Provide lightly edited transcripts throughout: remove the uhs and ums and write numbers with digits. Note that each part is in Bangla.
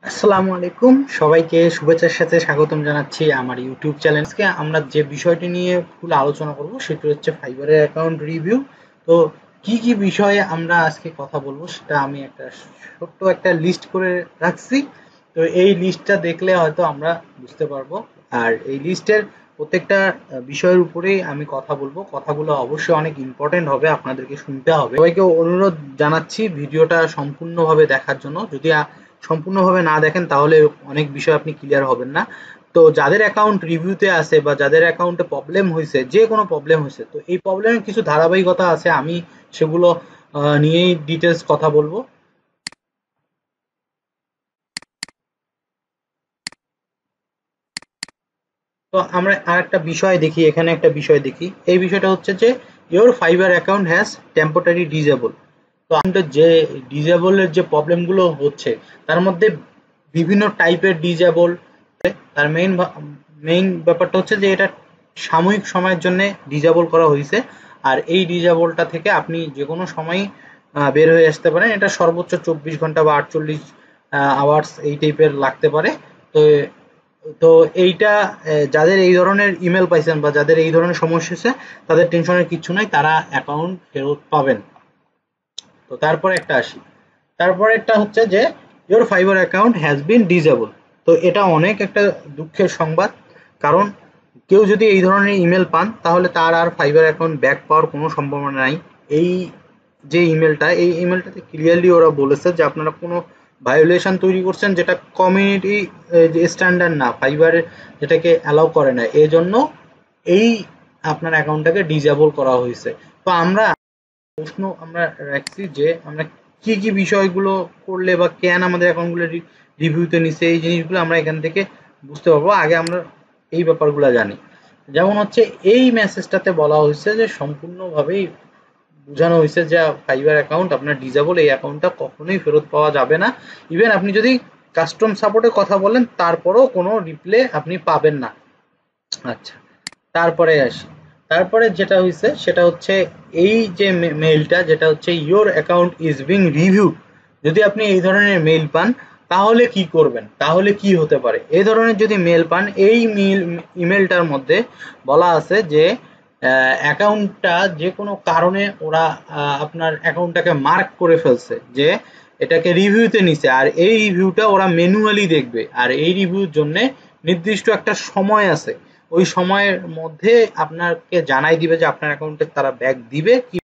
আসসালামু আলাইকুম, সবাইকে শুভেচ্ছার সাথে স্বাগতম জানাচ্ছি আমার ইউটিউব চ্যানেল। আজকে আমরা যে বিষয়টি নিয়ে ফুল আলোচনা করব সেটি হচ্ছে ফাইবারের অ্যাকাউন্ট রিভিউ। তো কি কি বিষয়ে আমরা আজকে কথা বলবো সেটা আমি একটা ছোট্ট একটা লিস্ট করে রাখছি। তো এই লিস্টটা দেখলে হয়তো আমরা বুঝতে পারবো। আর এই লিস্টের প্রত্যেকটা বিষয়ের উপরেই আমি কথা বলবো। কথাগুলো অবশ্যই অনেক ইম্পর্টেন্ট হবে, আপনাদেরকে শুনতে হবে। সবাইকে অনুরোধ জানাচ্ছি ভিডিওটা সম্পূর্ণভাবে দেখার জন্য। যদি সম্পূর্ণভাবে না দেখেন তাহলে অনেক বিষয় আপনি ক্লিয়ার হবেন না। তো যাদের অ্যাকাউন্ট রিভিউতে আছে বা যাদের অ্যাকাউন্টে প্রবলেম হয়েছে, যে কোনো প্রবলেম হয়েছে, তো এই প্রবলেমের কিছু ধারাবাহিকতা আছে, আমি সেগুলো নিয়েই ডিটেলস কথা বলবো। তো আমরা আর একটা বিষয় দেখি, এখানে একটা বিষয় দেখি। এই বিষয়টা হচ্ছে যে your fiber account has temporary disable. তো আমাদের যে ডিজেবলের যে প্রবলেমগুলো হচ্ছে তার মধ্যে বিভিন্ন টাইপের ডিজেবল। তার মেইন ব্যাপারটা হচ্ছে যে এটা সাময়িক সময়ের জন্য ডিজেবল করা হয়েছে। আর এই ডিজেবলটা থেকে আপনি যে কোনো সময় বের হয়ে আসতে পারেন। এটা সর্বোচ্চ 24 ঘন্টা বা 48 আওয়ার্স এই টাইপের লাগতে পারে। তো তো এইটা যাদের এই ধরনের ইমেল পাইছেন বা যাদের এই ধরনের সমস্যা হচ্ছে তাদের টেনশনের কিছু নাই, তারা অ্যাকাউন্ট ফেরত পাবেন। তো তারপরে একটা আসি, তারপরে একটা হচ্ছে যে your fiber account has been disable. তো এটা অনেক একটা দুঃখের সংবাদ, কারণ কেউ যদি এই ধরনের ইমেল পান তাহলে তার আর ফাইবার অ্যাকাউন্ট ব্যাক পাওয়ার কোনো সম্ভাবনা নাই। এই যে ইমেলটা, এই ইমেলটাতে ক্লিয়ারলি ওরা বলেছে যে আপনারা কোনো ভায়োলেশন তৈরি করছেন যেটা কমিউনিটি যে স্ট্যান্ডার্ড না, ফাইবার যেটাকে অ্যালাউ করে না, এই জন্য এই আপনার অ্যাকাউন্টটাকে ডিসেবল করা হয়েছে। তো আমরা প্রশ্ন আমরা রাখছি যে আমরা কি কি বিষয়গুলো করলে বা কেন আমাদের অ্যাকাউন্টগুলো রিভিউতে নিচ্ছে, এই জিনিসগুলো আমরা এখান থেকে বুঝতে পারবো। আগে আমরা এই ব্যাপারগুলো জানি। যেমন হচ্ছে এই মেসেজটাতে বলা হয়েছে যে সম্পূর্ণভাবেই বোঝানো হয়েছে যে ফাইবার অ্যাকাউন্ট আপনার ডিসেবল, এই অ্যাকাউন্টটা কখনোই ফেরত পাওয়া যাবে না। ইভেন আপনি যদি কাস্টম সাপোর্টে কথা বলেন তারপরেও কোনো রিপ্লে আপনি পাবেন না। আচ্ছা, তারপরে আসি। তারপরে যেটা হয়েছে সেটা হচ্ছে এই যে মেইলটা, যেটা হচ্ছে your account is being review. যদি আপনি এই ধরনের মেইল পান তাহলে কি করবেন, তাহলে কি হতে পারে? এই ধরনের যদি মেল পান, এই ইমেলটার মধ্যে বলা আছে যে অ্যাকাউন্টটা যে কোনো কারণে ওরা আপনার অ্যাকাউন্টটাকে মার্ক করে ফেলছে যে এটাকে রিভিউতে নিছে, আর এই রিভিউটা ওরা ম্যানুয়ালি দেখবে। আর এই রিভিউর জন্য নির্দিষ্ট একটা সময় আছে, ওই সময়ের মধ্যে আপনাকে জানাই দিবে যে আপনার অ্যাকাউন্টে তারা ব্যাক দিবে কি।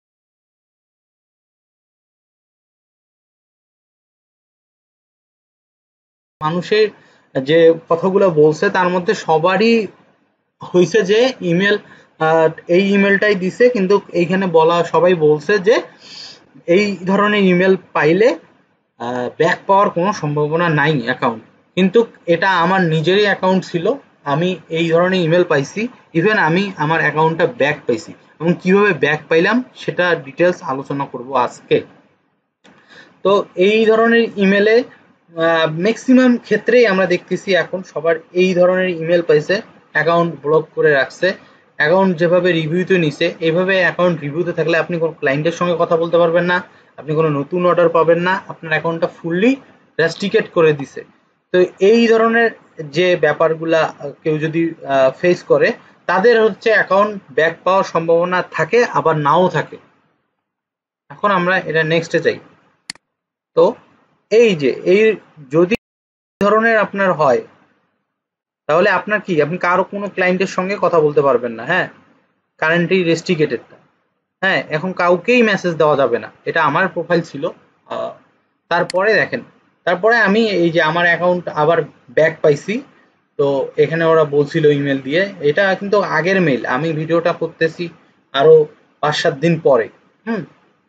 মানুষের যে কথাগুলো বলছে তার মধ্যে সবারই হয়েছে যে ইমেল, এই ইমেলটাই দিছে, কিন্তু এইখানে বলা সবাই বলছে যে এই ধরনের ইমেল পাইলে ব্যাক পাওয়ার কোনো সম্ভাবনা নাই অ্যাকাউন্ট। কিন্তু এটা আমার নিজেরই অ্যাকাউন্ট ছিল, আমি এই ধরনের ইমেল পাইছি। ইভেন আমি আমার অ্যাকাউন্টটা ব্যাক পাইছি, এবং কিভাবে ব্যাক পাইলাম সেটা ডিটেলস আলোচনা করব আজকে। তো এই ধরনের ইমেলে ম্যাক্সিমাম ক্ষেত্রেই আমরা দেখতেছি এখন সবার এই ধরনের ইমেল পাইছে, অ্যাকাউন্ট ব্লক করে রাখছে। অ্যাকাউন্ট যেভাবে রিভিউতে নিছে, এইভাবে অ্যাকাউন্ট রিভিউতে থাকলে আপনি কোনো ক্লায়েন্টের সঙ্গে কথা বলতে পারবেন না, আপনি কোনো নতুন অর্ডার পাবেন না, আপনার অ্যাকাউন্টটা ফুললি রেস্ট্রিকেট করে দিছে। তো এই ধরনের যে ব্যাপারগুলা কেউ যদি ফেস করে তাদের হচ্ছে অ্যাকাউন্ট ব্যাক পাওয়ার সম্ভাবনা থাকে, আবার নাও থাকে। এখন আমরা এটা নেক্সটে যাই। তো এই যে এই যদি ধরনের আপনার হয় তাহলে আপনার কি, আপনি কারো কোনো ক্লায়েন্টের সঙ্গে কথা বলতে পারবেন না। হ্যাঁ, কারেন্টলি রেস্ট্রিকেটেড। হ্যাঁ, এখন কাউকেই মেসেজ দেওয়া যাবে না। এটা আমার প্রোফাইল ছিল। তারপরে দেখেন, তারপরে আমি এই যে আমার অ্যাকাউন্ট আবার ব্যাক পাইছি। তো এখানে ওরা বলছিল ইমেল দিয়ে, এটা কিন্তু আগের মেইল, আমি ভিডিওটা করতেছি আরো 5-7 দিন পরে। হুম।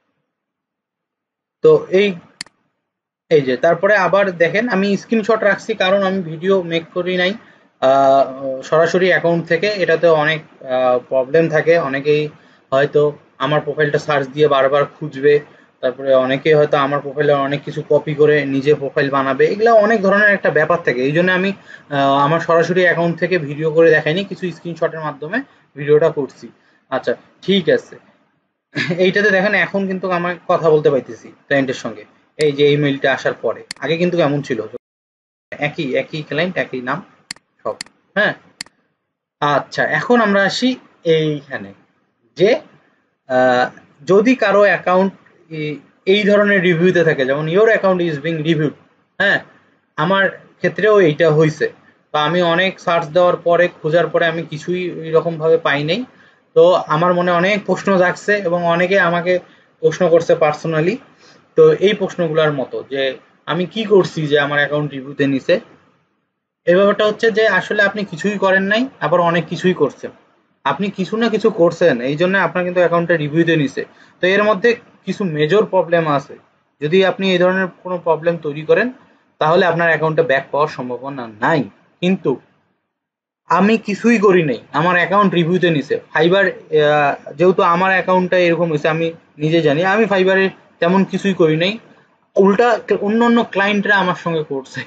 তো এই এই যে তারপরে আবার দেখেন আমি স্ক্রিনশট রাখছি, কারণ আমি ভিডিও মেক করি নাই আহ, সরাসরি অ্যাকাউন্ট থেকে। এটাতে অনেক প্রবলেম থাকে, অনেকেই হয়তো আমার প্রোফাইলটা সার্চ দিয়ে বারবার খুঁজবে, তারপরে অনেকেই হয়তো আমার প্রোফাইলে অনেক কিছু কপি করে নিজে প্রোফাইল বানাবে, এগুলো অনেক ধরনের একটা ব্যাপার থাকে। এই জন্য আমি আমার সরাসরি অ্যাকাউন্ট থেকে ভিডিও করে দেখাইনি, কিছু স্ক্রিনশটের মাধ্যমে ভিডিওটা করছি। আচ্ছা, ঠিক আছে। এইটাতে দেখেন এখন কিন্তু আমার কথা বলতে পাইতেছি ক্লায়েন্টের সঙ্গে, এই যে এই মেইলটা আসার পরে। আগে কিন্তু কেমন ছিল? একই একই ক্লায়েন্ট একই নাম সব। হ্যাঁ, আচ্ছা এখন আমরা আসি এইখানে যে যদি কারো অ্যাকাউন্ট এই ধরনের রিভিউতে থাকে, যেমন your account is being reviewed. হ্যাঁ, আমার ক্ষেত্রেও এইটা হয়েছে। তো আমি অনেক সার্চ দেওয়ার পরে খোঁজার পরে আমি কিছুই এরকম ভাবে পাই নাই। তো আমার মনে অনেক প্রশ্ন জাগছে এবং অনেকে আমাকে প্রশ্ন করছে পার্সোনালি। তো এই প্রশ্নগুলোর মতো যে আমি কি করছি যে আমার অ্যাকাউন্ট রিভিউতে নিছে। এই ব্যাপারটা হচ্ছে যে আসলে আপনি কিছুই করেন নাই, আবার অনেক কিছুই করছেন। আপনি কিছু না কিছু করছেন, এই জন্য আপনার কিন্তু অ্যাকাউন্টটা রিভিউতে নিছে। তো এর মধ্যে কিছু মেজর প্রবলেম আছে। যদি আপনি এই ধরনের কোনো প্রবলেম তৈরি করেন তাহলে আপনার অ্যাকাউন্টে ব্যাক পাওয়ার সম্ভাবনা নাই। কিন্তু আমি কিছুই করি নাই, আমার অ্যাকাউন্ট রিভিউতে নিছে ফাইবার। যেহেতু আমার অ্যাকাউন্টটা এরকম হয়েছে আমি নিজে জানি, আমি ফাইবারে তেমন কিছুই করি নাই। উল্টা অন্যান্য ক্লায়েন্টরা আমার সঙ্গে করছে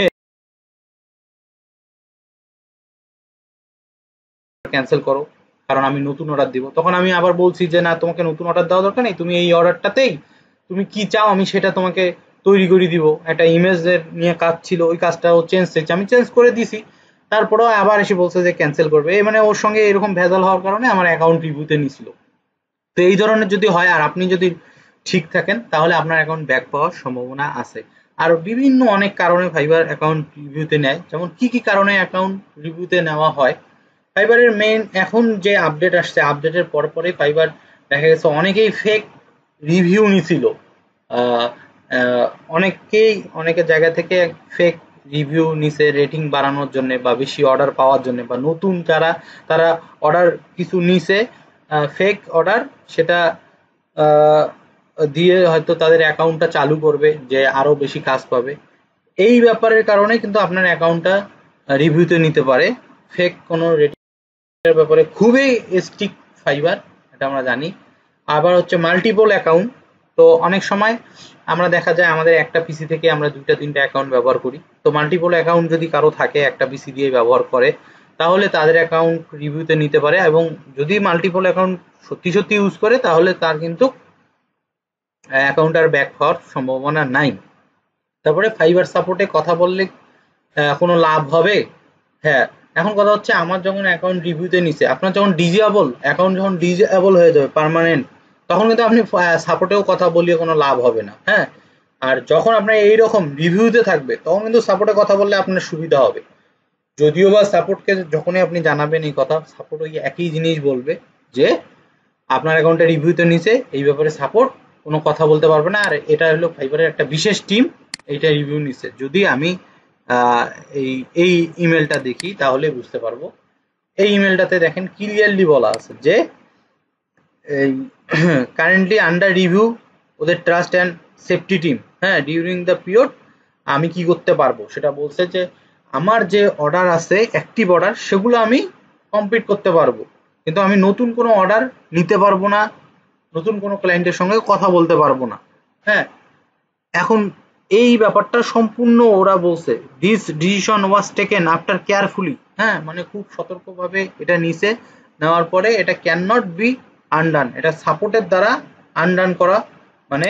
ক্যান্সেল করো, কারণ আমি নতুন অর্ডার দিব। তখন আমি আবার বলছি যে না, তোমাকে নতুন অর্ডার দেওয়া দরকার নেই, তুমি এই অর্ডারটাতেই তুমি কি চাও আমি সেটা তোমাকে তৈরি করে দিব। একটা ইমেজের নিয়ে কাজ ছিল, ওই কাজটাও চেঞ্জ চাইছে, আমি চেঞ্জ করে দিছি। তারপরেও আবার এসে বলছে যে ক্যান্সেল করবে। এই মানে ওর সঙ্গে এরকম ভেজাল হওয়ার কারণে আমার অ্যাকাউন্ট রিভিউতে নিছিল। তো এই ধরনের যদি হয় আর আপনি যদি ঠিক থাকেন তাহলে আপনার অ্যাকাউন্ট ব্যাক পাওয়ার সম্ভাবনা আছে। আর বিভিন্ন অনেক কারণে ফাইবার অ্যাকাউন্ট রিভিউতে নেয়। যেমন কি কি কারণে অ্যাকাউন্ট রিভিউতে নেওয়া হয়। ফাইবারের মেইন এখন যে আপডেট আসছে, আপডেটের পর পরে ফাইবার দেখা গেছে অনেকেই ফেক রিভিউ নিছিল। আহ, আহ, অনেকেই অনেকের জায়গা থেকে ফেক রিভিউ নিছে রেটিং বাড়ানোর জন্য বা বেশি অর্ডার পাওয়ার জন্য, বা নতুন যারা তারা অর্ডার কিছু নিছে ফেক অর্ডার, সেটা আহ, দিয়ে হয়তো তাদের অ্যাকাউন্টটা চালু করবে যে আরো বেশি কাজ পাবে। এই ব্যাপারের কারণে কিন্তু আপনার অ্যাকাউন্টটা রিভিউতে নিতে পারে। ফেক কোনো রেটিং এর ব্যাপারে খুবই স্ট্রিক্ট ফাইবার, এটা আমরা জানি। আবার হচ্ছে মাল্টিপল অ্যাকাউন্ট। তো অনেক সময় আমরা দেখা যায় আমাদের একটা পিসি থেকে আমরা দুইটা তিনটা অ্যাকাউন্ট ব্যবহার করি। তো মাল্টিপল অ্যাকাউন্ট যদি কারো থাকে একটা পিসি দিয়ে ব্যবহার করে তাহলে তাদের অ্যাকাউন্ট রিভিউতে নিতে পারে। এবং যদি মাল্টিপল অ্যাকাউন্ট সত্যি সত্যি ইউজ করে তাহলে তার কিন্তু অ্যাকাউন্ট আর ব্যাক হওয়ার সম্ভাবনা নাই। তারপরে ফাইবার সাপোর্টে কথা বললে কোনো লাভ হবে? হ্যাঁ, এখন কথা হচ্ছে আমার যখন অ্যাকাউন্ট রিভিউতে নিছে, আপনার যখন ডিজেবল অ্যাকাউন্ট যখন ডিজেবল হয়ে যাবে পার্মানেন্ট, তখন কিন্তু আপনি সাপোর্টেও কথা বলিয়ে কোনো লাভ হবে না। হ্যাঁ, আর যখন আপনার এইরকম রিভিউতে থাকবে তখন কিন্তু সাপোর্টে কথা বললে আপনার সুবিধা হবে। যদিও বা সাপোর্টকে যখনই আপনি জানাবেন এই কথা, সাপোর্ট ওই একই জিনিস বলবে যে আপনার অ্যাকাউন্টে রিভিউতে নিছে, এই ব্যাপারে সাপোর্ট কোনো কথা বলতে পারবে না। আর এটা হলো ফাইবারের একটা বিশেষ টিম, এইটা রিভিউ নিছে। যদি আমি আহ, এই এই ইমেলটা দেখি তাহলে বুঝতে পারবো। এই ইমেলটাতে দেখেন ক্লিয়ারলি বলা আছে যে এই কারেন্টলি আন্ডার রিভিউ ওদের ট্রাস্ট অ্যান্ড সেফটি টিম। হ্যাঁ, ডিউরিং দ্য পিরিয়ড আমি কি করতে পারবো সেটা বলছে যে আমার যে অর্ডার আছে অ্যাক্টিভ অর্ডার সেগুলো আমি কমপ্লিট করতে পারবো, কিন্তু আমি নতুন কোনো অর্ডার নিতে পারবো না, নতুন কোনো ক্লায়েন্টের সঙ্গে কথা বলতে পারবো না। হ্যাঁ, এখন এই ব্যাপারটা সম্পূর্ণ ওরা বলছে this decision was taken after carefully. হ্যাঁ, মানে খুব সতর্কভাবে এটা নিছে, নেওয়ার পরে এটা ক্যান নট বি আনডান, এটা সাপোর্টের দ্বারা আনডান করা। মানে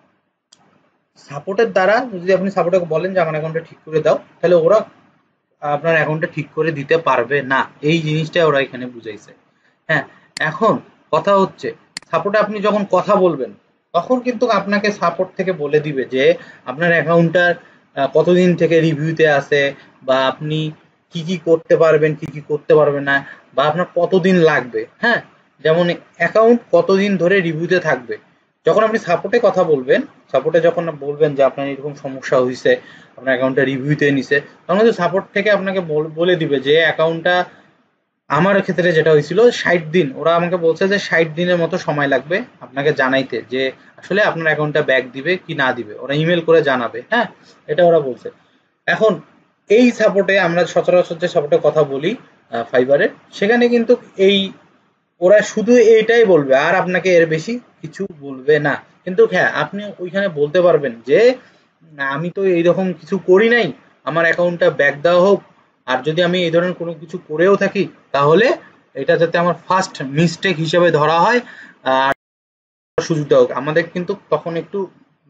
সাপোর্টের দ্বারা যদি আপনি সাপোর্টকে বলেন যে আমার অ্যাকাউন্টটা ঠিক করে দাও, তাহলে ওরা আপনার অ্যাকাউন্টটা ঠিক করে দিতে পারবে না। এই জিনিসটা ওরা এখানে বুঝাইছে। হ্যাঁ, এখন কথা হচ্ছে সাপোর্টে আপনি যখন কথা বলবেন তখন কিন্তু আপনাকে সাপোর্ট থেকে বলে দিবে যে আপনার অ্যাকাউন্টটা কতদিন থেকে রিভিউতে আছে, বা আপনি কি কি করতে পারবেন কি কি করতে পারবেন না, বা আপনার কতদিন লাগবে। হ্যাঁ, যেমন অ্যাকাউন্ট কতদিন ধরে রিভিউতে থাকবে। যখন আপনি সাপোর্টে কথা বলবেন, সাপোর্টে যখন বলবেন যে আপনার এরকম সমস্যা হয়েছে, আপনার অ্যাকাউন্টটা রিভিউতে নিছে, তখন কিন্তু সাপোর্ট থেকে আপনাকে বলে দিবে যে অ্যাকাউন্টটা, আমার ক্ষেত্রে যেটা হয়েছিল 60 দিন, ওরা আমাকে বলছে যে 60 দিনের মতো সময় লাগবে আপনাকে জানাইতে যে আসলে আপনার অ্যাকাউন্টটা ব্যাক দিবে কি না দিবে, ওরা ইমেল করে জানাবে। হ্যাঁ, এটা ওরা বলছে। এখন এই সাপোর্টে আমরা সচরাচর যে সাপোর্টে কথা বলি ফাইবারের, সেখানে কিন্তু এই ওরা শুধু এইটাই বলবে আর আপনাকে এর বেশি কিছু বলবে না। কিন্তু হ্যাঁ, আপনি ওইখানে বলতে পারবেন যে না, আমি তো এইরকম কিছু করি নাই, আমার অ্যাকাউন্টটা ব্যাক দেওয়া হোক। আর যদি আমি এই ধরনের কোনো কিছু করেও থাকি তাহলে এটা যাতে আমার ফার্স্ট মিস্টেক হিসেবে ধরা হয় আর সুযোগ দেওয়া হোক। আমাদের কিন্তু তখন একটু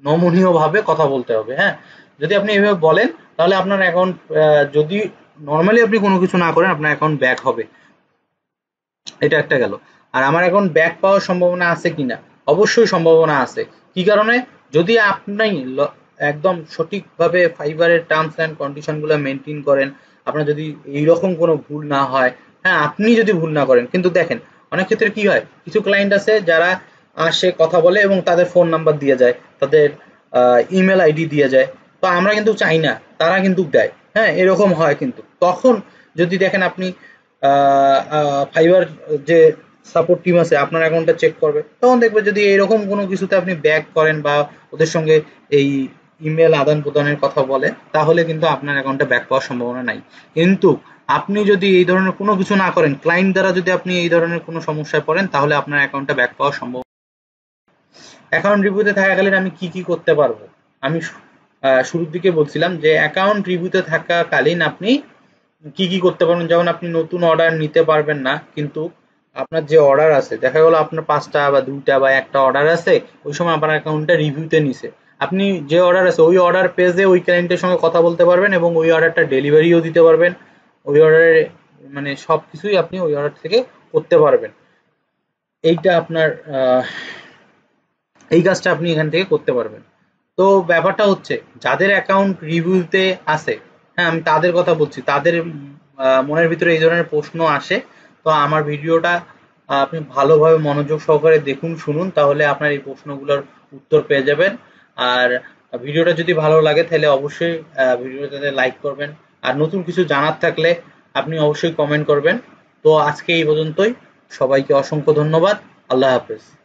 নমনীয় ভাবে কথা বলতে হবে। হ্যাঁ, যদি আপনি এভাবে বলেন তাহলে আপনার অ্যাকাউন্ট, যদি নর্মালি আপনি কোনো কিছু না করেন আপনার অ্যাকাউন্ট ব্যাক হবে। এটা একটা গেল। আর আমার অ্যাকাউন্ট ব্যাক পাওয়ার সম্ভাবনা আছে কিনা, অবশ্যই সম্ভাবনা আছে। কি কারণে? যদি আপনি একদম সঠিকভাবে ফাইবারের টার্মস অ্যান্ড কন্ডিশন গুলো মেনটেন করেন, আপনার যদি এইরকম কোনো ভুল না হয়, হ্যাঁ আপনি যদি ভুল না করেন। কিন্তু দেখেন অনেক ক্ষেত্রে কি হয়, কিছু ক্লায়েন্ট আছে যারা আসে কথা বলে এবং তাদের ফোন নাম্বার দিয়ে যায়, তাদের ইমেল আইডি দিয়ে যায়। তো আমরা কিন্তু চাই না, তারা কিন্তু দেয়। হ্যাঁ, এরকম হয়। কিন্তু তখন যদি দেখেন আপনি ফাইবার যে সাপোর্ট টিম আছে আপনার অ্যাকাউন্টটা চেক করবে, তখন দেখবে যদি এরকম কোনো কিছুতে আপনি ব্যাক করেন বা ওদের সঙ্গে এই ইমেল আদান প্রদানের কথা বলে, তাহলে কিন্তু আপনার অ্যাকাউন্টে ব্যাক পাওয়ার সম্ভাবনা নাই। কিন্তু আপনি যদি এই ধরনের কোনো কিছু না করেন, ক্লায়েন্ট দ্বারা যদি আপনি এই ধরনের কোনো সমস্যায় পড়েন, তাহলে আপনার অ্যাকাউন্টটা ব্যাক পাওয়ার সম্ভব। অ্যাকাউন্ট রিভিউতে থাকাকালীন আমি কি কি করতে পারবো? আমি শুরুর দিকে বলছিলাম যে অ্যাকাউন্ট রিভিউতে থাকাকালীন আপনি কি কি করতে পারবেন। যেমন আপনি নতুন অর্ডার নিতে পারবেন না, কিন্তু আপনার যে অর্ডার আছে, দেখা গেল আপনার 5টা বা 2টা বা একটা অর্ডার আছে, ওই সময় আপনার অ্যাকাউন্টটা রিভিউতে নিছে, আপনি যে অর্ডার আছে ওই অর্ডার পেজে ওই ক্লায়েন্টের সঙ্গে কথা বলতে পারবেন এবং ওই অর্ডারটা ডেলিভারিও দিতে পারবেন। ওই অর্ডারে মানে সবকিছুই আপনি ওই অর্ডার থেকে করতে পারবেন। এইটা আপনার এই কাজটা আপনি এখান থেকে করতে পারবেন। তো ব্যাপারটা হচ্ছে যাদের অ্যাকাউন্ট রিভিউতে আছে, হ্যাঁ আমি তাদের কথা বলছি, তাদের মনের ভিতরে এই ধরনের প্রশ্ন আসে। তো আমার ভিডিওটা আপনি ভালোভাবে মনোযোগ সহকারে দেখুন, শুনুন, তাহলে আপনার এই প্রশ্নগুলোর উত্তর পেয়ে যাবেন। আর ভিডিওটা যদি ভালো লাগে তাহলে অবশ্যই ভিডিওটাতে লাইক করবেন। আর নতুন কিছু জানার থাকলে আপনি অবশ্যই কমেন্ট করবেন। তো আজকে এই পর্যন্তই। সবাইকে অসংখ্য ধন্যবাদ। আল্লাহ হাফেজ।